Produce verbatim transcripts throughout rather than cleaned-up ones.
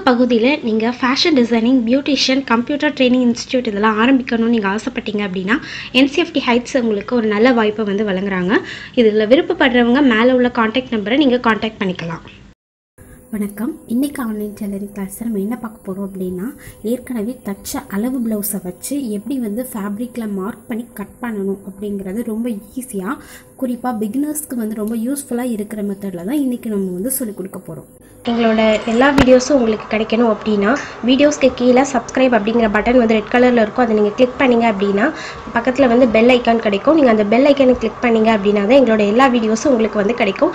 பகுதியில் நீங்கள் fashion designing, beautician, computer training institute இதெல்லாம் ஆரம்பிக்கணும்னு நீங்கள் ஆசைப்பட்டீங்க அப்படின்னா என்சிஎஃப்டி ஹைட்ஸ் உங்களுக்கு ஒரு நல்ல வாய்ப்பை வந்து வழங்குறாங்க. இதில் விருப்பப்படுறவங்க மேலே உள்ள காண்டாக்ட் நம்பரை நீங்கள் காண்டாக்ட் பண்ணிக்கலாம். வணக்கம். இன்றைக்கி ஆன்லைன் டெய்லரிங் கிளாஸில் நம்ம என்ன பார்க்க போகிறோம் அப்படின்னா, ஏற்கனவே தச்ச அளவு ப்ளவுஸை வச்சு எப்படி வந்து ஃபேப்ரிக்கில் மார்க் பண்ணி கட் பண்ணணும் அப்படிங்கிறது ரொம்ப ஈஸியாக, குறிப்பாக பிகினர்ஸ்க்கு வந்து ரொம்ப யூஸ்ஃபுல்லாக இருக்கிற மெத்தடில் தான் இன்றைக்கி நம்ம வந்து சொல்லிக் கொடுக்க போகிறோம். எங்களோட எல்லா வீடியோஸும் உங்களுக்கு கிடைக்கணும் அப்படின்னா வீடியோஸ்க்கு கீழே சப்ஸ்கிரைப் அப்படிங்கிற பட்டன் வந்து ரெட் கலரில் இருக்கும். அதை நீங்கள் கிளிக் பண்ணிங்க அப்படின்னா பக்கத்தில் வந்து பெல் ஐக்கான் கிடைக்கும். நீங்கள் அந்த பெல் ஐக்கானை கிளிக் பண்ணிங்க அப்படின்னா தான் எங்களோட எல்லா வீடியோஸும் உங்களுக்கு வந்து கிடைக்கும்.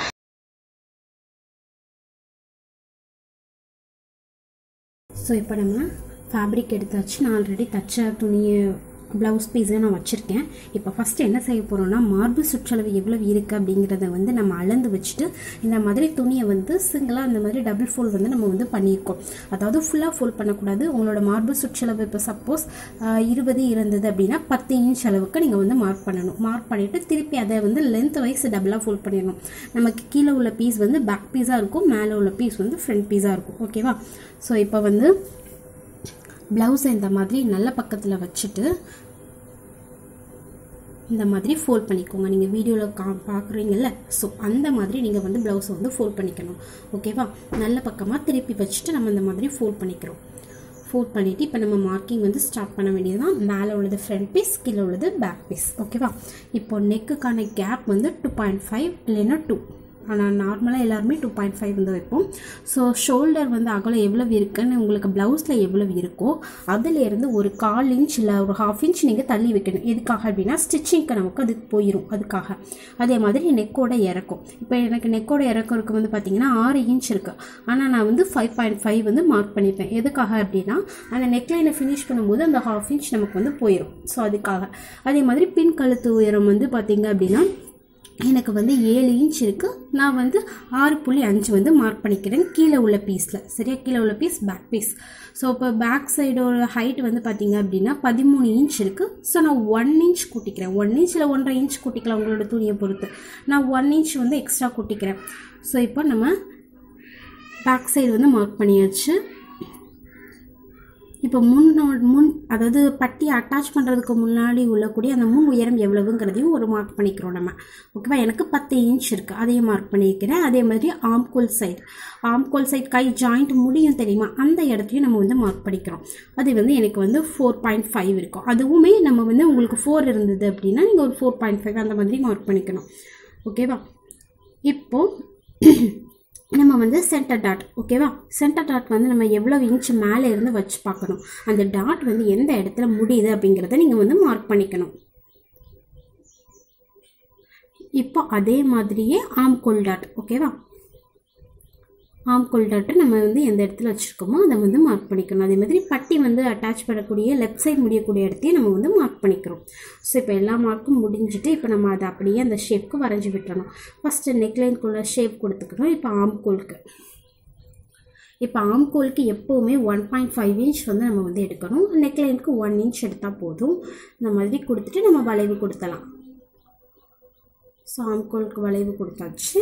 ஸோ இப்போ நம்ம ஃபேப்ரிக் எடுத்தாச்சு. நான் ஆல்ரெடி தச்ச துணியை ப்ளவுஸ் பீஸை நான் வச்சுருக்கேன். இப்போ ஃபஸ்ட்டு என்ன செய்ய போகிறோம்னா, மார்பு சுற்றளவு எவ்வளோ இருக்குது அப்படிங்கிறத வந்து நம்ம அளந்து வச்சுட்டு இந்த மாதிரி துணியை வந்து சிங்கிளாக இந்த மாதிரி டபுள் ஃபோல்ட் வந்து நம்ம வந்து பண்ணியிருக்கோம். அதாவது ஃபுல்லாக ஃபோல்ட் பண்ணக்கூடாது. உங்களோட மார்பு சுற்றளவு இப்போ சப்போஸ் இருபது இருந்தது அப்படின்னா பத்து இன்ச் அளவுக்கு நீங்கள் வந்து மார்க் பண்ணணும். மார்க் பண்ணிவிட்டு திருப்பி அதை வந்து லென்த் வைஸ் டபுளாக ஃபோல்ட் பண்ணிடணும். நமக்கு கீழே உள்ள பீஸ் வந்து பேக் பீஸாக இருக்கும், மேலே உள்ள பீஸ் வந்து ஃப்ரண்ட் பீஸாக இருக்கும். ஓகேவா? ஸோ இப்போ வந்து ப்ளவுஸை இந்த மாதிரி நல்ல பக்கத்தில் வச்சுட்டு இந்த மாதிரி ஃபோல்ட் பண்ணிக்கோங்க. நீங்கள் வீடியோவில் கா பார்க்குறீங்கல்ல, ஸோ அந்த மாதிரி நீங்கள் வந்து ப்ளவுஸை வந்து ஃபோல்ட் பண்ணிக்கணும். ஓகேவா? நல்ல பக்கமாக திருப்பி வச்சுட்டு நம்ம இந்த மாதிரி ஃபோல்ட் பண்ணிக்கிறோம். ஃபோல்ட் பண்ணிவிட்டு இப்போ நம்ம மார்க்கிங் வந்து ஸ்டார்ட் பண்ண வேண்டியதுதான். மேலே உள்ளது ஃப்ரண்ட் பீஸ், கீழே உள்ளது பேக் பீஸ். ஓகேவா? இப்போ நெக்குக்கான கேப் வந்து டூ பாயிண்ட் ஃபைவ் இல்லைன்னா டூ, ஆனால் நார்மலாக எல்லாருமே டூ பாயிண்ட் ஃபைவ் வந்து வைப்போம். ஸோ ஷோல்டர் வந்து அகலம் எவ்வளவு இருக்குன்னு உங்களுக்கு ப்ளவுஸில் எவ்வளவு இருக்கோ அதிலேருந்து ஒரு கால் இன்ச் இல்லை ஒரு ஹாஃப் இன்ச் நீங்கள் தள்ளி வைக்கணும். எதுக்காக அப்படின்னா ஸ்டிச்சிங்க்கு நமக்கு அது போயிடும், அதுக்காக. அதே மாதிரி நெக்கோட இறக்கும். இப்போ எனக்கு நெக்கோட இறக்கம் இருக்கு வந்து பார்த்தீங்கன்னா ஆறு இன்ச் இருக்குது. ஆனால் நான் வந்து ஃபைவ் பாயிண்ட் ஃபைவ் வந்து மார்க் பண்ணிப்பேன். எதுக்காக அப்படின்னா அந்த நெக்லைனை ஃபினிஷ் பண்ணும்போது அந்த ஹாஃப் இன்ச் நமக்கு வந்து போயிடும். ஸோ அதுக்காக. அதே மாதிரி பின் கழுத்து உயரம் வந்து பார்த்தீங்க அப்படின்னா எனக்கு வந்து ஏழு இன்ச் இருக்குது. நான் வந்து ஆறு புள்ளி அஞ்சு வந்து மார்க் பண்ணிக்கிறேன் கீழே உள்ள பீஸில். சரியா? கீழே உள்ள பீஸ் பேக் பீஸ். ஸோ இப்போ பேக் சைடோட ஹைட் வந்து பார்த்தீங்க அப்படின்னா பதிமூணு இன்ச் இருக்குது. ஸோ நான் ஒன் இன்ச் கூட்டிக்கிறேன். ஒன் இன்ச்சில் ஒன்றரை இன்ச் கூட்டிக்கலாம் உங்களோட துணியை பொறுத்து. நான் ஒன் இன்ச் வந்து எக்ஸ்ட்ரா கூட்டிக்கிறேன். ஸோ இப்போ நம்ம பேக் சைடு வந்து மார்க் பண்ணியாச்சு. இப்போ முன்னோட முன் அதாவது பட்டி அட்டாச் பண்ணுறதுக்கு முன்னாடி உள்ளக்கூடிய அந்த முன் உயரம் எவ்வளவுங்கிறதையும் ஒரு மார்க் பண்ணிக்கிறோம் நம்ம. ஓகேவா? எனக்கு பத்து இன்ச் இருக்குது, அதையும் மார்க் பண்ணிக்கிறேன். அதே மாதிரி ஆம்கோல் சைடு, ஆம்கோல் சைடு கை ஜாயிண்ட் முடியும் தெரியுமா, அந்த இடத்தையும் நம்ம வந்து மார்க் பண்ணிக்கிறோம். அது வந்து எனக்கு வந்து ஃபோர் பாயிண்ட் ஃபைவ் இருக்கும். அதுவுமே நம்ம வந்து உங்களுக்கு ஃபோர் இருந்தது அப்படின்னா நீங்கள் ஒரு ஃபோர் பாயிண்ட் ஃபைவ் அந்த மாதிரி மார்க் பண்ணிக்கணும். ஓகேவா? இப்போது நம்ம வந்து சென்டர் டாட். ஓகேவா? சென்டர் டாட் வந்து நம்ம எவ்வளோ இன்ச் மேலே இருந்து வச்சு பார்க்கணும். அந்த டாட் வந்து எந்த இடத்துல முடியுது அப்படிங்கிறத நீங்கள் வந்து மார்க் பண்ணிக்கணும். இப்போ அதே மாதிரியே ஆம்கோல் டாட். ஓகேவா? ஆம்கோல் டாட்டு நம்ம வந்து எந்த இடத்துல வச்சுருக்கோமோ அதை வந்து மார்க் பண்ணிக்கணும். அதே மாதிரி பட்டி வந்து அட்டாச் பண்ணக்கூடிய லெஃப்ட் சைட் முடியக்கூடிய இடத்தையும் நம்ம வந்து மார்க் பண்ணிக்கிறோம். ஸோ இப்போ எல்லா மார்க்கும் முடிஞ்சுட்டு இப்போ நம்ம அதை அப்படியே அந்த ஷேப்க்கு வரைஞ்சி விட்டுறணும். ஃபஸ்ட்டு நெக்லைனுக்குள்ள ஷேப் கொடுத்துக்கணும். இப்போ ஆம்கோலுக்கு இப்போ ஆம்கோலுக்கு எப்போவுமே ஒன் பாயிண்ட் ஃபைவ் இன்ச் வந்து நம்ம வந்து எடுக்கணும். நெக்லைனுக்கு ஒன் இன்ச் எடுத்தால் போதும். இந்த மாதிரி கொடுத்துட்டு நம்ம வளைவு கொடுத்தலாம். ஸோ ஆம்கோலுக்கு வளைவு கொடுத்தாச்சு.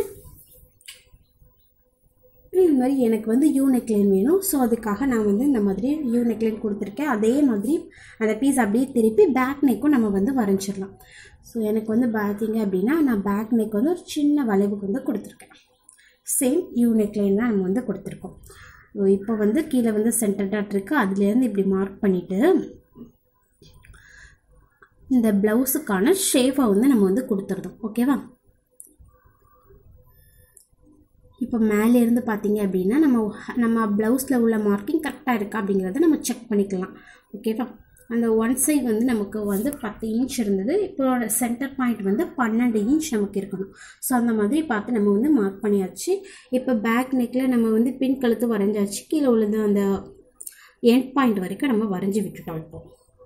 இது மாதிரி எனக்கு வந்து யூ நெக்லைன் வேணும். ஸோ அதுக்காக நான் வந்து இந்த மாதிரி யூ நெக்லைன் கொடுத்துருக்கேன். அதே மாதிரி அந்த பீஸ் அப்படியே திருப்பி பேக் நெக்கும் நம்ம வந்து வரைஞ்சிடலாம். ஸோ எனக்கு வந்து பார்த்தீங்க அப்படின்னா நான் பேக் நெக் வந்து ஒரு சின்ன வளைவுக்கு வந்து கொடுத்துருக்கேன். சேம் யூ நெக்லைன் தான் நம்ம வந்து கொடுத்துருக்கோம். இப்போ வந்து கீழே வந்து சென்டர் டாட் இருக்குது, அதுலேருந்து இப்படி மார்க் பண்ணிவிட்டு இந்த ப்ளவுஸுக்கான ஷேப்பை வந்து நம்ம வந்து கொடுத்துருந்தோம். ஓகேவா? இப்போ மேலேருந்து பார்த்தீங்க அப்படின்னா நம்ம நம்ம ப்ளவுஸில் உள்ள மார்க்கிங் கரெக்டாக இருக்கா அப்படிங்கிறத நம்ம செக் பண்ணிக்கலாம். ஓகேவா? அந்த ஒன் சைட் வந்து நமக்கு வந்து பத்து இன்ச் இருந்தது. இப்போ சென்டர் பாயிண்ட் வந்து பன்னெண்டு இன்ச் நமக்கு இருக்கணும். ஸோ அந்த மாதிரி பார்த்து நம்ம வந்து மார்க் பண்ணியாச்சு. இப்போ பேக் நெக்கில் நம்ம வந்து பின் கழுத்து வரைஞ்சாச்சு. கீழே உள்ளது அந்த எண்ட் பாயிண்ட் வரைக்கும் நம்ம வரைஞ்சி விட்டுட்டோம். இப்போ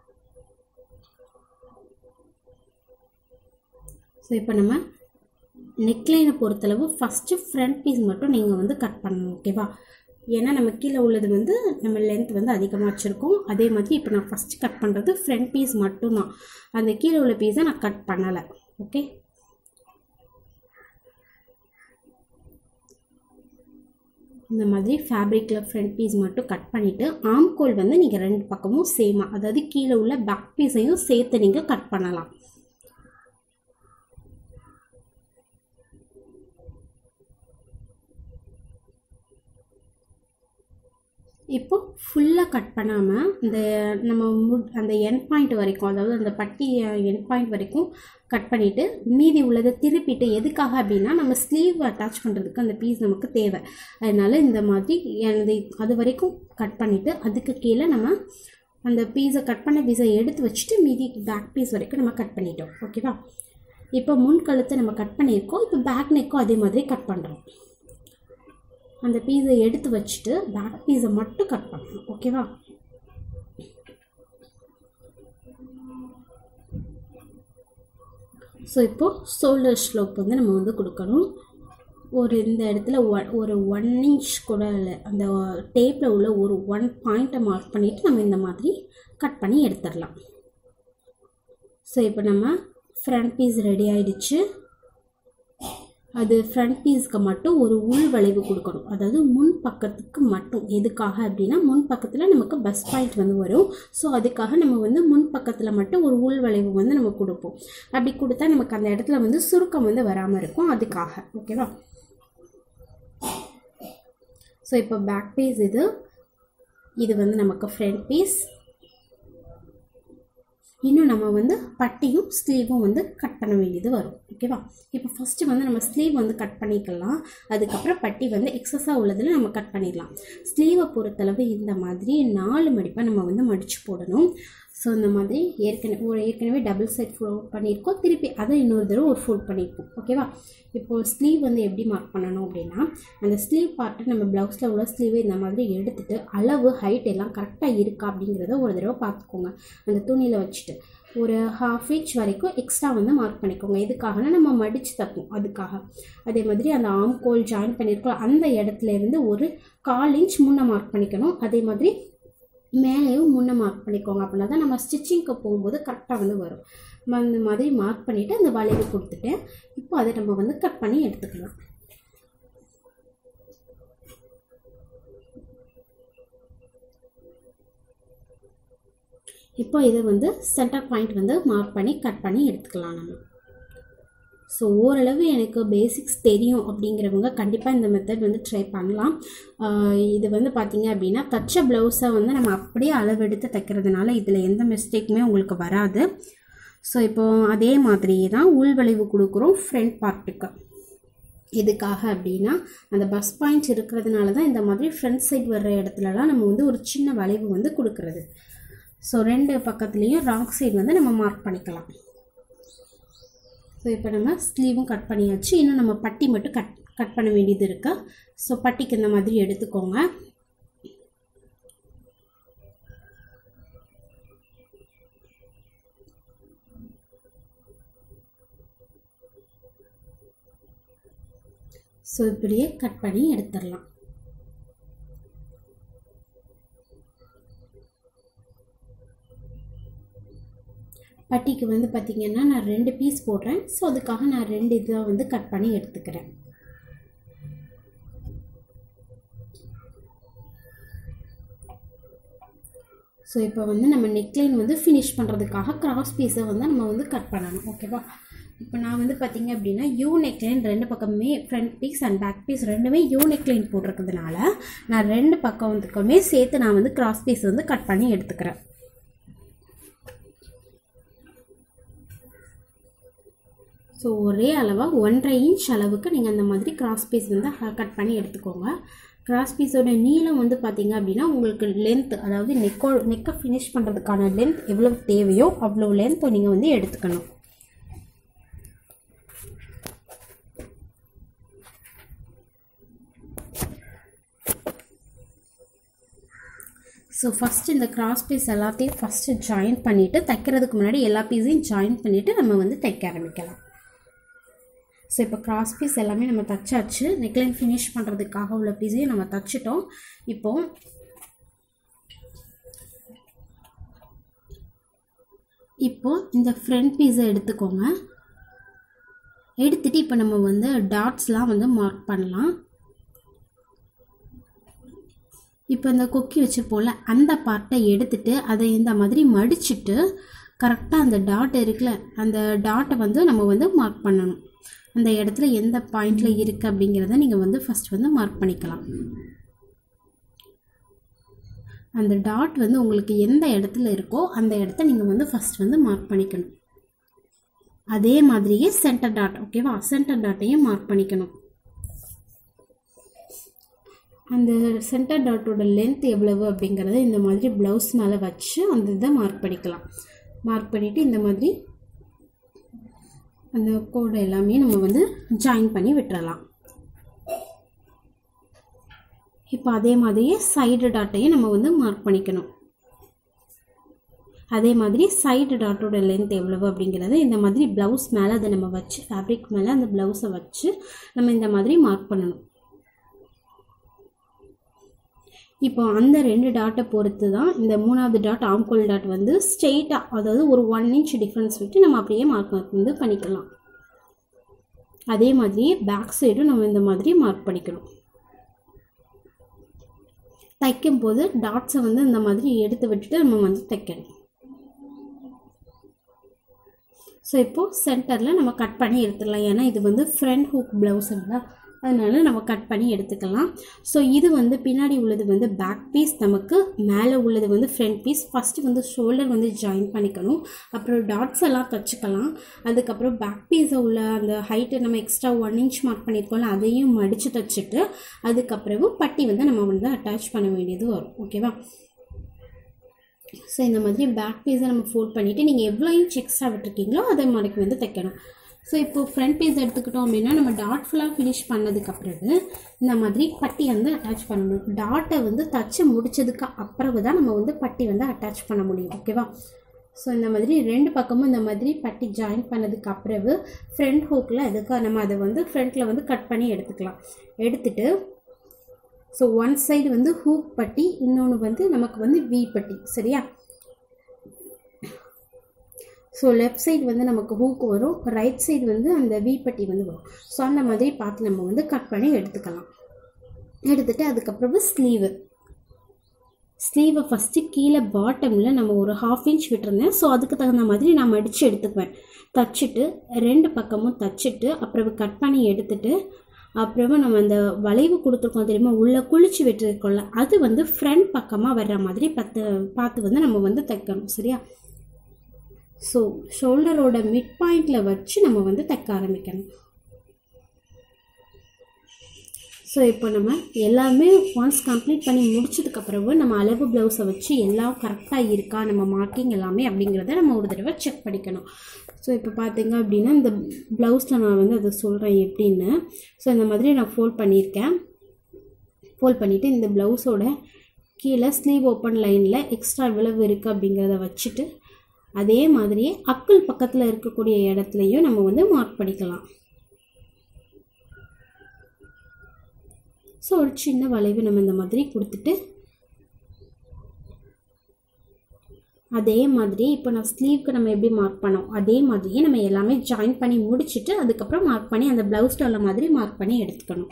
ஸோ இப்போ நம்ம நெக்லைனை பொறுத்தளவு ஃபஸ்ட்டு ஃப்ரண்ட் பீஸ் மட்டும் நீங்கள் வந்து கட் பண்ணணும். ஓகேவா? ஏன்னா நம்ம கீழே உள்ளது வந்து நம்ம லென்த் வந்து அதிகமாக வச்சுருக்கோம். அதே மாதிரி இப்போ நான் ஃபஸ்ட்டு கட் பண்ணுறது ஃப்ரண்ட் பீஸ் மட்டும்தான். அந்த கீழே உள்ள பீஸை நான் கட் பண்ணலை. ஓகே? இந்த மாதிரி ஃபேப்ரிக்கில் ஃப்ரண்ட் பீஸ் மட்டும் கட் பண்ணிவிட்டு ஆம்கோல் வந்து நீங்கள் ரெண்டு பக்கமும் சேமாக, அதாவது கீழே உள்ள பேக் பீஸையும் சேர்த்து நீங்கள் கட் பண்ணலாம். இப்போ ஃபுல்லாக கட் பண்ணாமல் இந்த நம்ம முட் அந்த எண்ட் பாயிண்ட் வரைக்கும், அதாவது அந்த பட்டி எண்ட் பாயிண்ட் வரைக்கும் கட் பண்ணிவிட்டு மீதி உள்ளதை திருப்பிட்டு, எதுக்காக அப்படின்னா நம்ம ஸ்லீவ் அட்டாச் பண்ணுறதுக்கு அந்த பீஸ் நமக்கு தேவை. அதனால் இந்த மாதிரி எனது அது வரைக்கும் கட் பண்ணிவிட்டு அதுக்கு கீழே நம்ம அந்த பீஸை கட் பண்ண பீஸை எடுத்து வச்சுட்டு மீதி பேக் பீஸ் வரைக்கும் நம்ம கட் பண்ணிட்டோம். ஓகேவா? இப்போ முன் கழுத்தை நம்ம கட் பண்ணியிருக்கோம். இப்போ பேக் நெக்கும் அதே மாதிரி கட் பண்ணுறோம். அந்த பீஸை எடுத்து வச்சுட்டு பேக் பீஸை மட்டும் கட் பண்ணணும். ஓகேவா? ஸோ இப்போது ஷோல்டர் ஸ்லோப் வந்து நம்ம வந்து கொடுக்கணும். ஒரு இந்த இடத்துல ஒன் ஒரு ஒன் இன்ச் கூட இல்லை, அந்த டேப்பில் உள்ள ஒரு ஒன் பாயிண்ட்டை மார்க் பண்ணிவிட்டு நம்ம இந்த மாதிரி கட் பண்ணி எடுத்துடலாம். ஸோ இப்போ நம்ம ஃப்ரண்ட் பீஸ் ரெடி ஆகிடுச்சு. அது ஃப்ரண்ட் பீஸ்க்கு மட்டும் ஒரு உள் வளைவு கொடுக்கணும், அதாவது முன் பக்கத்துக்கு மட்டும். எதுக்காக அப்படின்னா முன் பக்கத்தில் நமக்கு பஸ் பாயிண்ட் வந்து வரும். ஸோ அதுக்காக நம்ம வந்து முன் பக்கத்தில் மட்டும் ஒரு உள் வளைவு வந்து நம்ம கொடுப்போம். அப்படி கொடுத்தா நமக்கு அந்த இடத்துல வந்து சுருக்கம் வந்து வராமல் இருக்கும், அதுக்காக. ஓகேவா? ஸோ இப்போ பேக் பீஸ் இது இது வந்து நமக்கு ஃப்ரண்ட் பீஸ். இன்னும் நம்ம வந்து பட்டியும் ஸ்லீவும் வந்து கட் பண்ண வேண்டியது வரும். ஓகேவா? இப்போ ஃபஸ்ட்டு வந்து நம்ம ஸ்லீவ் வந்து கட் பண்ணிக்கலாம். அதுக்கப்புறம் பட்டி வந்து எக்ஸஸாக உள்ளதில் நம்ம கட் பண்ணிடலாம். ஸ்லீவை பொறுத்தளவு இந்த மாதிரி நாலு மடிப்பாக நம்ம வந்து மடித்து போடணும். ஸோ இந்த மாதிரி ஏற்கனவே ஒரு ஏற்கனவே டபுள் சைட் ஃபோல்ட் பண்ணியிருக்கோம், திருப்பி அதை இன்னொரு தடவை ஒரு ஃபோல்ட் பண்ணியிருக்கோம். ஓகேவா? இப்போது ஸ்லீவ் வந்து எப்படி மார்க் பண்ணணும் அப்படின்னா, அந்த ஸ்லீவ் பார்ட்டை நம்ம ப்ளவுஸில் உள்ள ஸ்லீவை இந்த மாதிரி எடுத்துகிட்டு அளவு ஹைட் எல்லாம் கரெக்டாக இருக்கா அப்படிங்கிறத ஒரு தடவை பார்த்துக்கோங்க. அந்த துணியில் வச்சுட்டு ஒரு ஹாஃப் இன்ச் வரைக்கும் எக்ஸ்ட்ரா வந்து மார்க் பண்ணிக்கோங்க. எதுக்காகனா நம்ம மடித்து தப்போம், அதுக்காக. அதே மாதிரி அந்த ஆம் கோல் ஜாயின் பண்ணியிருக்கோம் அந்த இடத்துலேருந்து ஒரு கால் இன்ச் முன்னே மார்க் பண்ணிக்கணும். அதே மாதிரி மேலேயும் முன்னே மார்க் பண்ணிக்கோங்க. அப்படின்னா தான் நம்ம ஸ்டிச்சிங்க்கு போகும்போது கரெக்டாக வந்து வரும். அந்த மாதிரி மார்க் பண்ணிவிட்டு அந்த வளைவு கொடுத்துட்டேன். இப்போ அதை நம்ம வந்து கட் பண்ணி எடுத்துக்கலாம். இப்போ இதை வந்து சென்டர் பாயிண்ட் வந்து மார்க் பண்ணி கட் பண்ணி எடுத்துக்கலாம் நம்ம. ஸோ ஓரளவு எனக்கு பேசிக்ஸ் தெரியும் அப்படிங்கிறவங்க கண்டிப்பாக இந்த மெத்தட் வந்து ட்ரை பண்ணலாம். இது வந்து பார்த்திங்க அப்படின்னா தச்ச ப்ளவுஸை வந்து நம்ம அப்படியே அளவெடுத்து தைக்கிறதுனால இதில் எந்த மிஸ்டேக்குமே உங்களுக்கு வராது. ஸோ இப்போது அதே மாதிரி தான் உள்வளைவு கொடுக்குறோம் ஃப்ரண்ட் பார்ட்டுக்கு. எதுக்காக அப்படின்னா அந்த பஸ் பாயிண்ட்ஸ் இருக்கிறதுனால தான் இந்த மாதிரி ஃப்ரண்ட் சைட் வர்ற இடத்துலலாம் நம்ம வந்து ஒரு சின்ன வளைவு வந்து கொடுக்குறது. ஸோ ரெண்டு பக்கத்துலேயும் ராங் சைடு வந்து நம்ம மார்க் பண்ணிக்கலாம். ஸோ இப்போ நம்ம ஸ்லீவும் கட் பண்ணியாச்சு. இன்னும் நம்ம பட்டி மட்டும் கட் கட் பண்ண வேண்டியது இருக்கு. ஸோ பட்டிக்கு இந்த மாதிரி எடுத்துக்கோங்க. ஸோ இப்படியே கட் பண்ணி எடுத்துடலாம். பட்டிக்கு வந்து பார்த்திங்கன்னா நான் ரெண்டு பீஸ் போடுறேன். ஸோ அதுக்காக நான் ரெண்டு இதாக வந்து கட் பண்ணி எடுத்துக்கிறேன். ஸோ இப்போ வந்து நம்ம நெக்லைன் வந்து ஃபினிஷ் பண்ணுறதுக்காக கிராஸ் பீஸை வந்து நம்ம வந்து கட் பண்ணணும். ஓகேவா? இப்போ நான் வந்து பார்த்திங்க அப்படின்னா யூ நெக்லைன் ரெண்டு பக்கமே front piece and back piece ரெண்டுமே யூ நெக்லைன் போட்டிருக்கிறதுனால நான் ரெண்டு பக்கத்துக்குமே சேர்த்து நான் வந்து கிராஸ் பீஸ் வந்து கட் பண்ணி எடுத்துக்கிறேன். ஸோ ஒரே அளவாக ஒன்றரை இன்ச் அளவுக்கு நீங்கள் அந்த மாதிரி கிராஸ் பீஸ் வந்து கட் பண்ணி எடுத்துக்கோங்க. கிராஸ் பீஸோட நீளம் வந்து பார்த்திங்க அப்படின்னா உங்களுக்கு லென்த், அதாவது நெக்கோ நெக்கை ஃபினிஷ் பண்ணுறதுக்கான லென்த் எவ்வளோ தேவையோ அவ்வளோ லென்த்தை நீங்கள் வந்து எடுத்துக்கணும். ஸோ ஃபஸ்ட்டு இந்த கிராஸ் பீஸ் எல்லாத்தையும் ஃபஸ்ட்டு ஜாயின் பண்ணிவிட்டு தைக்கிறதுக்கு முன்னாடி எல்லா பீஸையும் ஜாயின் பண்ணிவிட்டு நம்ம வந்து தைக்க ஆரம்பிக்கலாம். ஸோ இப்போ கிராஸ் பீஸ் எல்லாமே நம்ம தைச்சாச்சு. நெக்லைன் ஃபினிஷ் பண்ணுறதுக்காக உள்ள பீஸையும் நம்ம தைச்சிட்டோம். இப்போது இப்போது இந்த ஃப்ரண்ட் பீஸை எடுத்துக்கோங்க. எடுத்துகிட்டு இப்போ நம்ம வந்து டாட்ஸ்லாம் வந்து மார்க் பண்ணலாம். இப்போ இந்த கொக்கி வச்சுருப்போம்ல அந்த பார்ட்டை எடுத்துட்டு அதை இந்த மாதிரி மடிச்சுட்டு கரெக்டாக அந்த டாட் இருக்குல்ல அந்த டாட்டை வந்து நம்ம வந்து மார்க் பண்ணணும். அந்த இடத்துல எந்த பாயிண்டில் இருக்குது அப்படிங்கிறத நீங்கள் வந்து ஃபஸ்ட் வந்து மார்க் பண்ணிக்கலாம். அந்த டாட் வந்து உங்களுக்கு எந்த இடத்துல இருக்கோ அந்த இடத்த நீங்கள் வந்து ஃபஸ்ட் வந்து மார்க் பண்ணிக்கணும். அதே மாதிரியே சென்டர் டாட், ஓகேவா, சென்டர் டாட்டையும் மார்க் பண்ணிக்கணும். அந்த சென்டர் டாட்டோட லென்த் எவ்வளவு அப்படிங்கிறத இந்த மாதிரி ப்ளவுஸ் மேலே வச்சு அந்த இதை மார்க் பண்ணிக்கலாம். மார்க் பண்ணிவிட்டு இந்த மாதிரி அந்த கோடு எல்லாமே நம்ம வந்து ஜாயின் பண்ணி விட்டுறலாம். இப்போ அதே மாதிரியே சைடு டாட்டையும் நம்ம வந்து மார்க் பண்ணிக்கணும். அதே மாதிரி சைடு டாட்டோட லென்த் எவ்வளவு அப்படிங்கிறத இந்த மாதிரி ப்ளவுஸ் மேலே அதை நம்ம வச்சு ஃபேப்ரிக் மேலே அந்த ப்ளவுஸை வச்சு நம்ம இந்த மாதிரி மார்க் பண்ணணும். இப்போ அந்த ரெண்டு டாட்டை பொறுத்து தான் இந்த மூணாவது டாட் ஆம்கோல் டாட் வந்து ஸ்ட்ரெயிட்டாக, அதாவது ஒரு ஒன் இன்ச் டிஃப்ரென்ஸ் விட்டு நம்ம அப்படியே மார்க் வந்து பண்ணிக்கலாம். அதே மாதிரி பேக் சைடும் நம்ம இந்த மாதிரி மார்க் பண்ணிக்கணும். தைக்கும் போது டாட்ஸை வந்து இந்த மாதிரி எடுத்து விட்டுட்டு நம்ம வந்து தைக்கணும். ஸோ இப்போது சென்டரில் நம்ம கட் பண்ணி எடுத்துடலாம். ஏன்னா இது வந்து ஃப்ரண்ட் ஹூக் ப்ளவுஸ் இல்லை, அதனால நம்ம கட் பண்ணி எடுத்துக்கலாம். ஸோ இது வந்து பின்னாடி உள்ளது வந்து பேக் பீஸ், நமக்கு மேலே உள்ளது வந்து ஃப்ரண்ட் பீஸ். ஃபஸ்ட்டு வந்து ஷோல்டர் வந்து ஜாயின் பண்ணிக்கணும், அப்புறம் டாட்ஸ் எல்லாம் தைச்சிக்கலாம். அதுக்கப்புறம் பேக் பீஸை உள்ள அந்த ஹைட்டை நம்ம எக்ஸ்ட்ரா ஒன் இன்ச் மார்க் பண்ணியிருக்கோம்ல அதையும் மடித்து தைச்சிட்டு அதுக்கப்புறம் பட்டி வந்து நம்ம வந்து அட்டாச் பண்ண வேண்டியது வரும். ஓகேவா? ஸோ இந்த மாதிரி பேக் பீஸை நம்ம ஃபோல்ட் பண்ணிவிட்டு நீங்கள் எவ்வளோ இன்ச் எக்ஸ்ட்ரா விட்டுருக்கீங்களோ அதை மடக்கி வந்து தைக்கணும். ஸோ இப்போது ஃப்ரண்ட் பீஸ் எடுத்துக்கிட்டோம் அப்படின்னா நம்ம டாட் ஃபுல்லாக ஃபினிஷ் பண்ணதுக்கு பிறகு இந்த மாதிரி பட்டி வந்து அட்டாச் பண்ணணும். டாட்டை வந்து தச்சு முடித்ததுக்கு அப்புறம் தான் நம்ம வந்து பட்டி வந்து அட்டாச் பண்ண முடியும். ஓகேவா? ஸோ இந்த மாதிரி ரெண்டு பக்கமும் இந்த மாதிரி பட்டி ஜாயின் பண்ணதுக்கு அப்புறம் ஃப்ரண்ட் ஹூக்கில் எதுக்காக நம்ம அதை வந்து ஃப்ரண்ட்டில் வந்து கட் பண்ணி எடுத்துக்கலாம். எடுத்துட்டு ஸோ ஒன் சைடு வந்து ஹூக் பட்டி, இன்னொன்று வந்து நமக்கு வந்து வி பட்டி. சரியா? ஸோ லெஃப்ட் சைடு வந்து நமக்கு ஹூக் வரும், ரைட் சைடு வந்து அந்த வி பட்டி வந்து வரும். ஸோ அந்த மாதிரி பார்த்து நம்ம வந்து கட் பண்ணி எடுத்துக்கலாம். எடுத்துகிட்டு அதுக்கப்புறம் ஸ்லீவு ஸ்லீவை ஃபஸ்ட்டு கீழே பாட்டமில் நம்ம ஒரு ஹாஃப் இன்ச் விட்டுருந்தேன். ஸோ அதுக்கு தகுந்த மாதிரி நான் மடித்து எடுத்துக்குவேன். தச்சுட்டு ரெண்டு பக்கமும் தச்சுட்டு அப்புறம் கட் பண்ணி எடுத்துட்டு அப்புறமா நம்ம அந்த வளைவு கொடுத்துருக்கோம் தெரியுமா, உள்ளே குளிச்சு விட்டுருக்கோம்ல, அது வந்து ஃப்ரண்ட் பக்கமாக வர்ற மாதிரி பத்து பார்த்து வந்து நம்ம வந்து தைக்கணும். சரியா? ஸோ ஷோல்டரோட மிட் பாயிண்டில் வச்சு நம்ம வந்து தைக்க ஆரம்பிக்கணும். ஸோ இப்போ நம்ம எல்லாமே ஒன்ஸ் கம்ப்ளீட் பண்ணி முடிச்சதுக்கப்புறவு நம்ம அளவு ப்ளவுஸை வச்சு எல்லாம் கரெக்டாக இருக்கா, நம்ம மார்க்கிங் எல்லாமே அப்படிங்கிறத நம்ம ஒரு தடவை செக் பண்ணிக்கணும். ஸோ இப்போ பார்த்தீங்க அப்படின்னா இந்த ப்ளவுஸில் நான் வந்து அதை சொல்கிறேன் எப்படின்னு. ஸோ இந்த மாதிரி நான் ஃபோல்ட் பண்ணியிருக்கேன். ஃபோல்ட் பண்ணிவிட்டு இந்த ப்ளவுஸோட கீழே ஸ்லீவ் ஓப்பன் லைனில் எக்ஸ்ட்ரா எவ்வளவு இருக்குது அப்படிங்கிறத வச்சுட்டு அதே மாதிரியே அக்குள் பக்கத்தில் இருக்கக்கூடிய இடத்துலையும் நம்ம வந்து மார்க் பண்ணிக்கலாம். ஸோ ஒரு சின்ன வளைவு நம்ம இந்த மாதிரி கொடுத்துட்டு அதே மாதிரி இப்போ நான் ஸ்லீவ்க்கு நம்ம எப்படி மார்க் பண்ணோம் அதே மாதிரியே நம்ம எல்லாமே ஜாயின் பண்ணி முடிச்சுட்டு அதுக்கப்புறம் மார்க் பண்ணி அந்த ப்ளவுஸில் உள்ள மாதிரி மார்க் பண்ணி எடுத்துக்கணும்.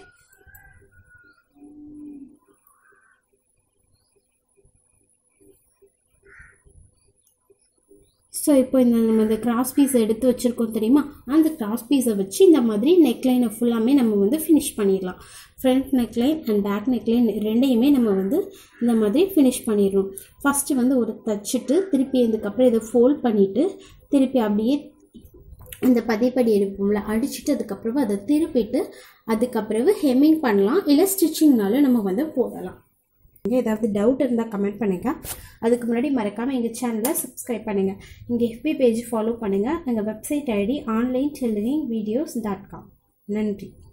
ஸோ இப்போ இந்த நம்ம இந்த கிராஸ் பீஸை எடுத்து வச்சுருக்கோம் தெரியுமா, அந்த கிராஸ் பீஸை வச்சு இந்த மாதிரி நெக்லைனை ஃபுல்லாமே நம்ம வந்து ஃபினிஷ் பண்ணிடலாம். Front neckline and back neckline ரெண்டையுமே நம்ம வந்து இந்த மாதிரி ஃபினிஷ் பண்ணிடணும். ஃபஸ்ட்டு வந்து ஒரு தச்சுட்டு திருப்பி இதுக்கப்புறம் இதை ஃபோல்ட் பண்ணிவிட்டு திருப்பி அப்படியே இந்த பதிப்படி எடுப்போம்ல அடிச்சுட்டு அதுக்கப்புறம் அதை திருப்பிட்டு அதுக்கப்புறம் ஹெம்மிங் பண்ணலாம், இல்லை ஸ்டிச்சிங்னாலும் நம்ம வந்து போடலாம். ஏதாவது டவுட் இருந்தால் கமெண்ட் பண்ணுங்கள். அதுக்கு முன்னாடி மறக்காமல் எங்கள் சேனலை சப்ஸ்கிரைப் பண்ணுங்கள். எங்கள் எஃபி பேஜ் ஃபாலோ பண்ணுங்கள். எங்கள் website ID online tailoring videos dot com. நன்றி.